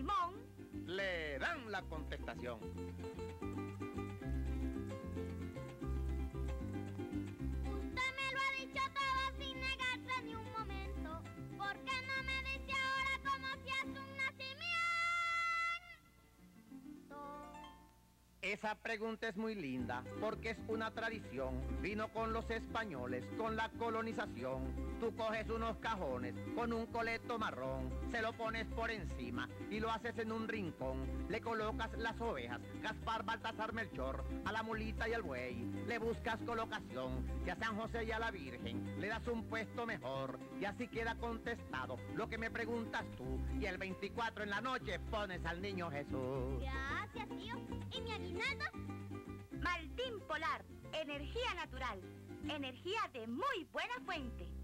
Simón le dan la contestación. Usted me lo ha dicho todo sin negarse ni un momento. ¿Por qué no me dice ahora cómo se hace un nacimiento? Esa pregunta es muy linda, porque es una tradición. Vino con los españoles, con la colonización. Tú coges unos cajones con un coleto marrón, se lo pones por encima y lo haces en un rincón. Le colocas las ovejas, Gaspar, Baltasar, Melchor, a la mulita y al buey. Le buscas colocación, y a San José y a la Virgen le das un puesto mejor. Y así queda contestado lo que me preguntas tú. Y el 24 en la noche pones al niño Jesús. Gracias, tío. ¿Y mi aguinaldo? Maltín Polar, energía natural, energía de muy buena fuente.